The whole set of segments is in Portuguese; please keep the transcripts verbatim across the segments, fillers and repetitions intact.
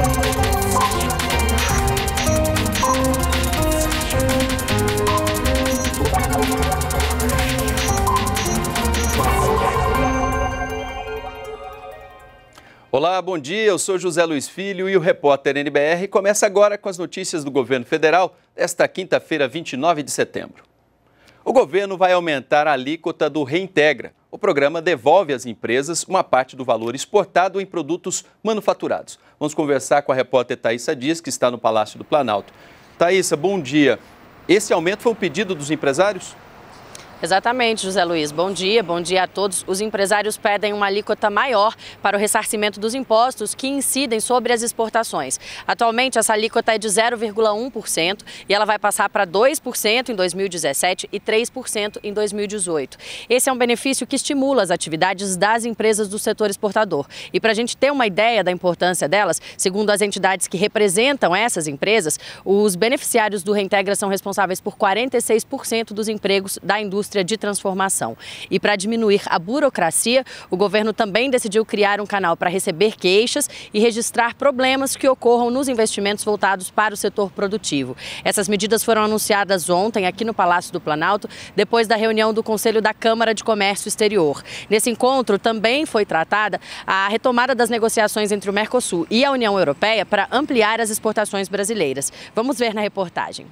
Olá, bom dia, eu sou José Luiz Filho e o repórter N B R começa agora com as notícias do governo federal desta quinta-feira, vinte e nove de setembro. O governo vai aumentar a alíquota do Reintegra. O programa devolve às empresas uma parte do valor exportado em produtos manufaturados. Vamos conversar com a repórter Thaísa Dias, que está no Palácio do Planalto. Thaísa, bom dia. Esse aumento foi um pedido dos empresários? Exatamente, José Luiz. Bom dia, bom dia a todos. Os empresários pedem uma alíquota maior para o ressarcimento dos impostos que incidem sobre as exportações. Atualmente, essa alíquota é de zero vírgula um por cento e ela vai passar para dois por cento em dois mil e dezessete e três por cento em dois mil e dezoito. Esse é um benefício que estimula as atividades das empresas do setor exportador. E para a gente ter uma ideia da importância delas, segundo as entidades que representam essas empresas, os beneficiários do Reintegra são responsáveis por quarenta e seis por cento dos empregos da indústria de transformação. E para diminuir a burocracia, o governo também decidiu criar um canal para receber queixas e registrar problemas que ocorram nos investimentos voltados para o setor produtivo. Essas medidas foram anunciadas ontem aqui no Palácio do Planalto, depois da reunião do Conselho da Câmara de Comércio Exterior. Nesse encontro também foi tratada a retomada das negociações entre o Mercosul e a União Europeia para ampliar as exportações brasileiras. Vamos ver na reportagem.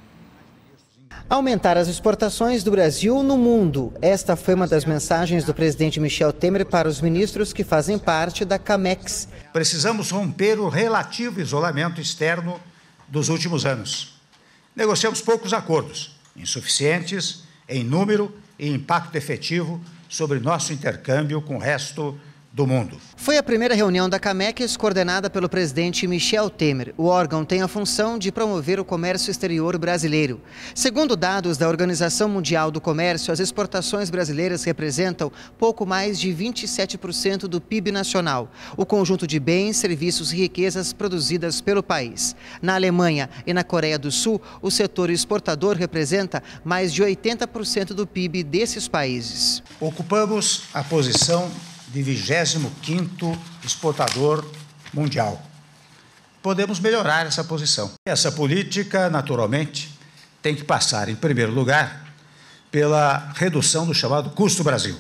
Aumentar as exportações do Brasil no mundo. Esta foi uma das mensagens do presidente Michel Temer para os ministros que fazem parte da CAMEX. Precisamos romper o relativo isolamento externo dos últimos anos. Negociamos poucos acordos, insuficientes em número e impacto efetivo sobre nosso intercâmbio com o resto do mundo. Foi a primeira reunião da CAMEX coordenada pelo presidente Michel Temer. O órgão tem a função de promover o comércio exterior brasileiro. Segundo dados da Organização Mundial do Comércio, as exportações brasileiras representam pouco mais de vinte e sete por cento do P I B nacional, o conjunto de bens, serviços e riquezas produzidas pelo país. Na Alemanha e na Coreia do Sul, o setor exportador representa mais de oitenta por cento do P I B desses países. Ocupamos a posição de vigésimo quinto exportador mundial. Podemos melhorar essa posição. Essa política, naturalmente, tem que passar, em primeiro lugar, pela redução do chamado custo Brasil.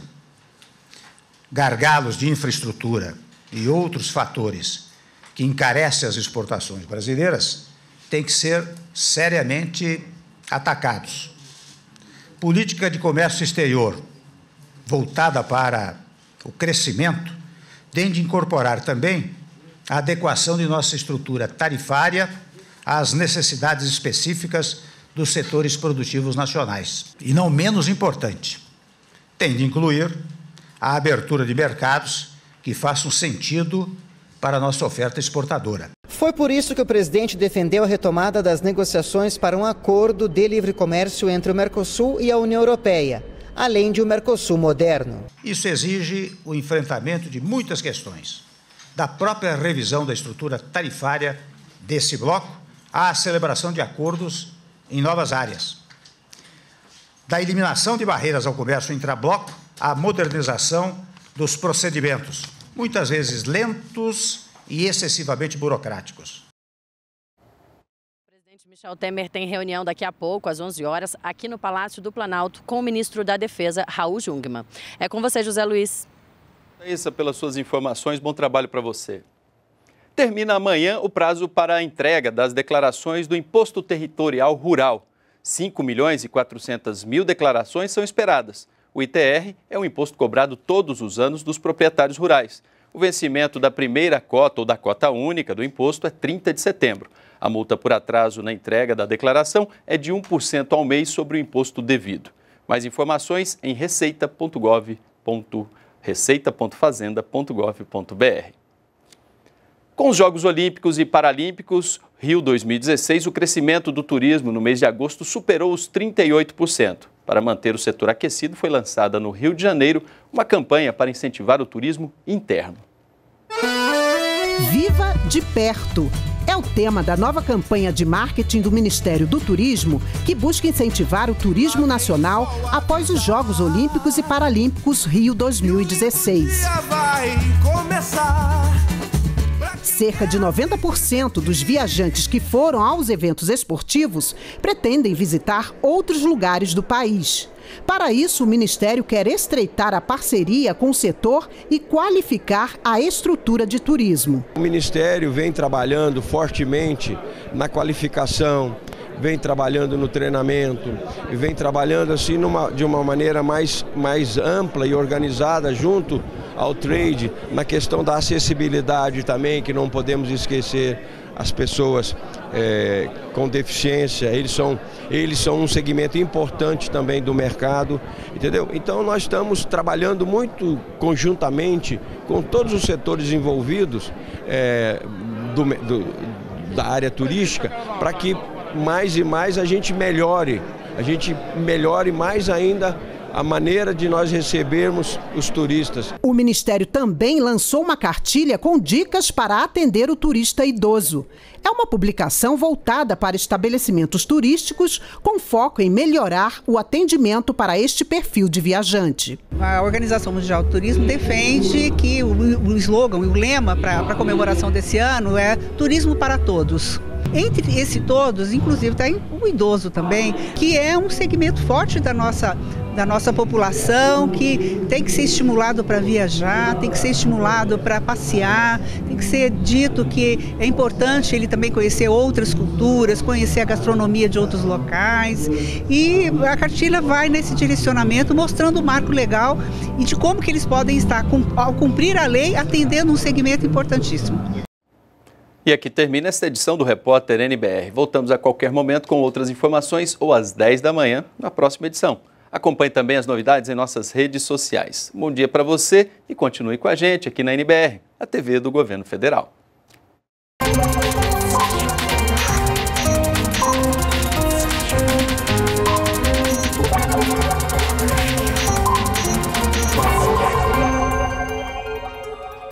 Gargalos de infraestrutura e outros fatores que encarecem as exportações brasileiras têm que ser seriamente atacados. Política de comércio exterior voltada para o crescimento tem de incorporar também a adequação de nossa estrutura tarifária às necessidades específicas dos setores produtivos nacionais. E não menos importante, tem de incluir a abertura de mercados que façam sentido para a nossa oferta exportadora. Foi por isso que o presidente defendeu a retomada das negociações para um acordo de livre comércio entre o Mercosul e a União Europeia, além de um Mercosul moderno. Isso exige o enfrentamento de muitas questões, da própria revisão da estrutura tarifária desse bloco à celebração de acordos em novas áreas, da eliminação de barreiras ao comércio intrabloco à modernização dos procedimentos, muitas vezes lentos e excessivamente burocráticos. Michel Temer tem reunião daqui a pouco, às onze horas, aqui no Palácio do Planalto, com o ministro da Defesa, Raul Jungmann. É com você, José Luiz. Thaísa, pelas suas informações, bom trabalho para você. Termina amanhã o prazo para a entrega das declarações do Imposto Territorial Rural. cinco milhões e quatrocentas mil declarações são esperadas. O I T R é um imposto cobrado todos os anos dos proprietários rurais. O vencimento da primeira cota ou da cota única do imposto é trinta de setembro. A multa por atraso na entrega da declaração é de um por cento ao mês sobre o imposto devido. Mais informações em receita ponto gov ponto receita ponto fazenda ponto gov ponto br. Com os Jogos Olímpicos e Paralímpicos Rio dois mil e dezesseis, o crescimento do turismo no mês de agosto superou os trinta e oito por cento. Para manter o setor aquecido, foi lançada no Rio de Janeiro uma campanha para incentivar o turismo interno. Viva de perto! É o tema da nova campanha de marketing do Ministério do Turismo, que busca incentivar o turismo nacional após os Jogos Olímpicos e Paralímpicos Rio dois mil e dezesseis. Cerca de noventa por cento dos viajantes que foram aos eventos esportivos pretendem visitar outros lugares do país. Para isso, o Ministério quer estreitar a parceria com o setor e qualificar a estrutura de turismo. O Ministério vem trabalhando fortemente na qualificação, vem trabalhando no treinamento, e vem trabalhando assim numa, de uma maneira mais, mais ampla e organizada junto ao trade, na questão da acessibilidade também, que não podemos esquecer as pessoas é, com deficiência, eles são, eles são um segmento importante também do mercado, entendeu? Então nós estamos trabalhando muito conjuntamente com todos os setores envolvidos é, do, do, da área turística, para que mais e mais a gente melhore, a gente melhore mais ainda a maneira de nós recebermos os turistas. O Ministério também lançou uma cartilha com dicas para atender o turista idoso. É uma publicação voltada para estabelecimentos turísticos com foco em melhorar o atendimento para este perfil de viajante. A Organização Mundial do Turismo defende que o, o slogan, o lema para a comemoração desse ano é Turismo para Todos. Entre esse todos, inclusive, tem o idoso também, que é um segmento forte da nossa, da nossa população, que tem que ser estimulado para viajar, tem que ser estimulado para passear, tem que ser dito que é importante ele também conhecer outras culturas, conhecer a gastronomia de outros locais. E a cartilha vai nesse direcionamento, mostrando o marco legal e de como que eles podem estar, ao cumprir a lei, atendendo um segmento importantíssimo. E aqui termina esta edição do Repórter N B R. Voltamos a qualquer momento com outras informações ou às dez da manhã na próxima edição. Acompanhe também as novidades em nossas redes sociais. Bom dia para você e continue com a gente aqui na N B R, a T V do Governo Federal.